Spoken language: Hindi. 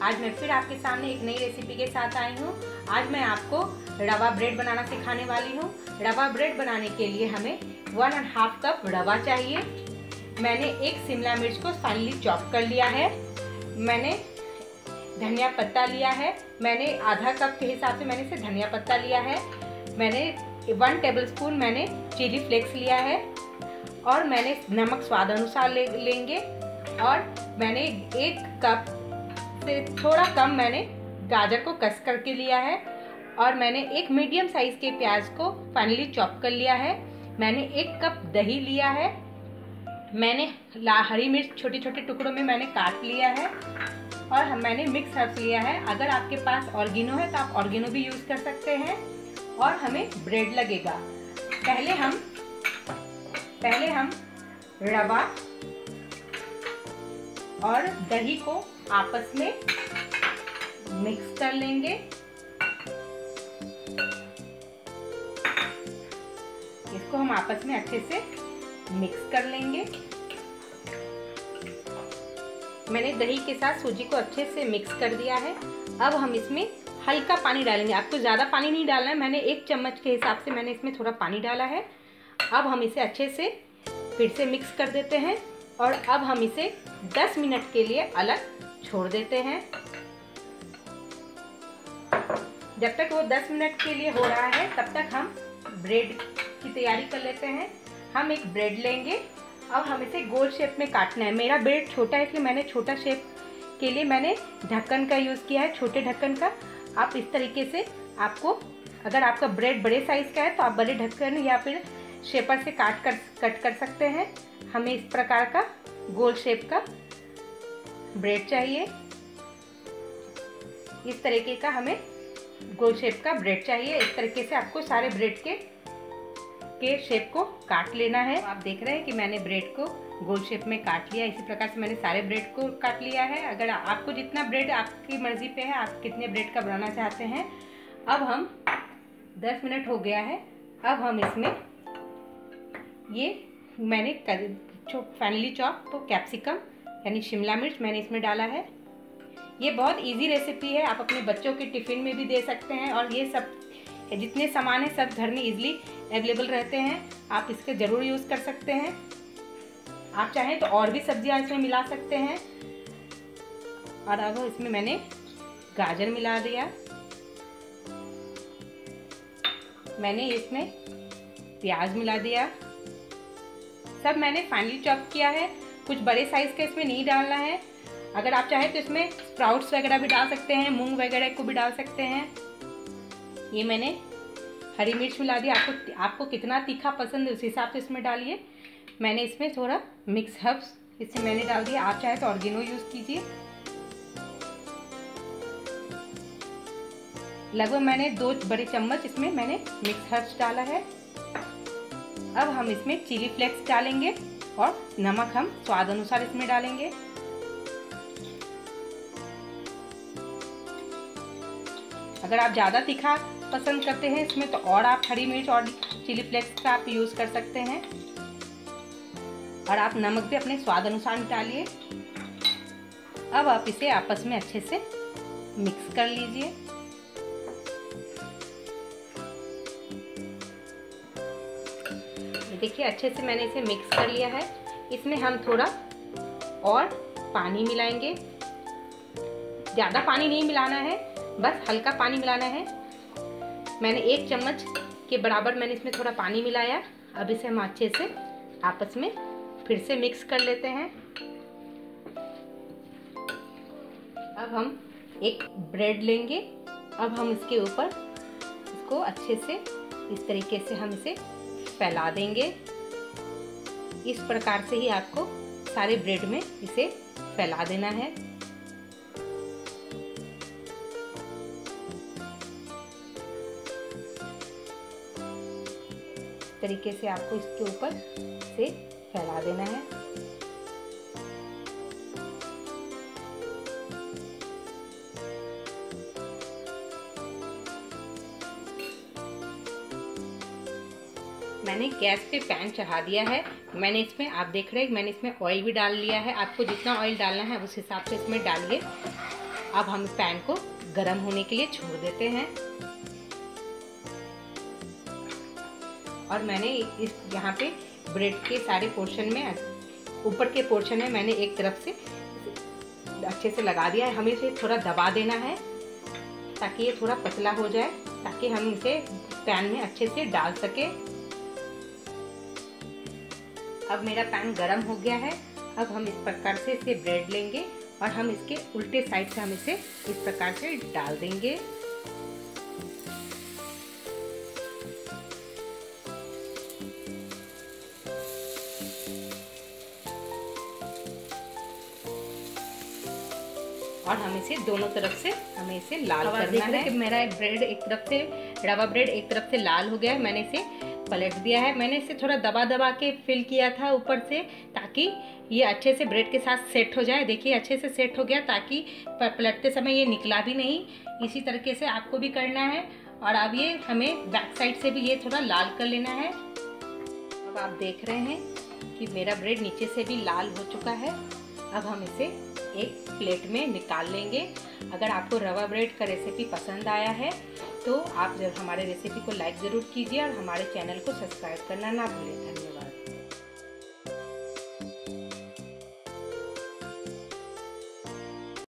आज मैं फिर आपके सामने एक नई रेसिपी के साथ आई हूँ। आज मैं आपको रवा ब्रेड बनाना सिखाने वाली हूँ। रवा ब्रेड बनाने के लिए हमें 1½ कप रवा चाहिए। मैंने एक शिमला मिर्च को फाइनली चॉप कर लिया है। मैंने धनिया पत्ता लिया है। मैंने आधा कप के हिसाब से मैंने इसे धनिया पत्ता लिया है। मैंने 1 टेबलस्पून मैंने चिली फ्लेक्स लिया है और मैंने नमक स्वाद अनुसार लेंगे। और मैंने 1 कप से थोड़ा कम मैंने गाजर को कस करके लिया है और मैंने एक मीडियम साइज़ के प्याज को फाइनली चॉप कर लिया है। मैंने 1 कप दही लिया है। मैंने हरी मिर्च छोटे छोटे टुकड़ों में मैंने काट लिया है और मैंने मिक्स हर्ब्स लिया है। अगर आपके पास ऑर्गेनो है तो आप ऑर्गेनो भी यूज़ कर सकते हैं। और हमें ब्रेड लगेगा। पहले हम रवा और दही को आपस में मिक्स कर लेंगे। इसको हम आपस में अच्छे से मिक्स कर लेंगे। मैंने दही के साथ सूजी को अच्छे से मिक्स कर दिया है। अब हम इसमें हल्का पानी डालेंगे। आपको ज़्यादा पानी नहीं डालना है। मैंने 1 चम्मच के हिसाब से मैंने इसमें थोड़ा पानी डाला है। अब हम इसे अच्छे से फिर से मिक्स कर देते हैं और अब हम इसे 10 मिनट के लिए अलग छोड़ देते हैं। जब तक वो 10 मिनट के लिए हो रहा है तब तक हम ब्रेड की तैयारी कर लेते हैं। हम एक ब्रेड लेंगे। अब हम इसे गोल शेप में काटना है। मेरा ब्रेड छोटा है इसलिए मैंने छोटा शेप के लिए मैंने ढक्कन का यूज़ किया है, छोटे ढक्कन का। आप इस तरीके से आपको, अगर आपका ब्रेड बड़े साइज़ का है तो आप बड़े ढक्कन या फिर शेपर से कट कर सकते हैं। हमें इस प्रकार का गोल शेप का ब्रेड चाहिए। इस तरीके का हमें गोल शेप का ब्रेड चाहिए। इस तरीके से आपको सारे ब्रेड के शेप को काट लेना है। आप देख रहे हैं कि मैंने ब्रेड को गोल शेप में काट लिया। इसी प्रकार से मैंने सारे ब्रेड को काट लिया है। अगर आपको जितना ब्रेड आपकी मर्जी पे है, आप कितने ब्रेड का बनाना चाहते हैं। अब हम 10 मिनट हो गया है। अब हम इसमें ये मैंने फाइनली चॉप कैप्सिकम यानी शिमला मिर्च मैंने इसमें डाला है। ये बहुत इजी रेसिपी है। आप अपने बच्चों के टिफ़िन में भी दे सकते हैं और ये सब जितने सामान हैं सब घर में इजीली अवेलेबल रहते हैं। आप इसके ज़रूर यूज़ कर सकते हैं। आप चाहें तो और भी सब्जियां इसमें मिला सकते हैं। और अब इसमें मैंने गाजर मिला दिया। मैंने इसमें प्याज मिला दिया। सब मैंने फाइनली चॉप किया है। कुछ बड़े साइज़ का इसमें नहीं डालना है। अगर आप चाहें तो इसमें स्प्राउट्स वगैरह भी डाल सकते हैं, मूंग वगैरह को भी डाल सकते हैं। ये मैंने हरी मिर्च मिला दिया। आपको कितना तीखा पसंद है उस हिसाब से इसमें डालिए। मैंने इसमें थोड़ा मिक्स हर्ब्स इससे मैंने डाल दिया। आप चाहे तो ऑर्गेनो यूज़ कीजिए। लगभग मैंने 2 बड़े चम्मच इसमें मैंने मिक्स हर्ब्स डाला है। अब हम इसमें चिली फ्लेक्स डालेंगे और नमक हम स्वाद अनुसार इसमें डालेंगे। अगर आप ज़्यादा तीखा पसंद करते हैं इसमें तो और आप हरी मिर्च और चिली फ्लेक्स का आप यूज़ कर सकते हैं। और आप नमक भी अपने स्वाद अनुसार डालिए। अब आप इसे आपस में अच्छे से मिक्स कर लीजिए। देखिए अच्छे से मैंने इसे मिक्स कर लिया है। इसमें हम थोड़ा और पानी मिलाएंगे। ज़्यादा पानी नहीं मिलाना है, बस हल्का पानी मिलाना है। मैंने 1 चम्मच के बराबर मैंने इसमें थोड़ा पानी मिलाया। अब इसे हम अच्छे से आपस में फिर से मिक्स कर लेते हैं। अब हम एक ब्रेड लेंगे। अब हम इसके ऊपर इसको अच्छे से इस तरीके से हम इसे फैला देंगे। इस प्रकार से ही आपको सारे ब्रेड में इसे फैला देना है। इस तरीके से आपको इसके ऊपर से फैला देना है। मैंने गैस पे पैन चढ़ा दिया है। मैंने इसमें, आप देख रहे हैं मैंने इसमें ऑयल भी डाल लिया है। आपको जितना ऑयल डालना है उस हिसाब से इसमें डालिए। अब हम पैन को गरम होने के लिए छोड़ देते हैं। और मैंने इस यहाँ पे ब्रेड के सारे पोर्शन में, ऊपर के पोर्शन में मैंने एक तरफ से अच्छे से लगा दिया है। हमें इसे थोड़ा दबा देना है ताकि ये थोड़ा पतला हो जाए, ताकि हम इसे पैन में अच्छे से डाल सके। अब मेरा पैन गरम हो गया है। अब हम इस प्रकार से इसे ब्रेड लेंगे और हम इसके उल्टे साइड से हम इसे इस प्रकार से डाल देंगे। और हम इसे दोनों तरफ से हमें इसे लाल करना है। कि मेरा ब्रेड एक तरफ से, रवा ब्रेड एक तरफ से लाल हो गया है। मैंने इसे पलट दिया है। मैंने इसे थोड़ा दबा दबा के फिल किया था ऊपर से, ताकि ये अच्छे से ब्रेड के साथ सेट हो जाए। देखिए अच्छे से सेट हो गया, ताकि पलटते समय ये निकला भी नहीं। इसी तरीके से आपको भी करना है। और अब ये हमें बैक साइड से भी ये थोड़ा लाल कर लेना है। अब आप देख रहे हैं कि मेरा ब्रेड नीचे से भी लाल हो चुका है। अब हम इसे एक प्लेट में निकाल लेंगे। अगर आपको रवा ब्रेड का रेसिपी पसंद आया है तो आप हमारे रेसिपी को लाइक ज़रूर कीजिए और हमारे चैनल को सब्सक्राइब करना ना भूलें। धन्यवाद।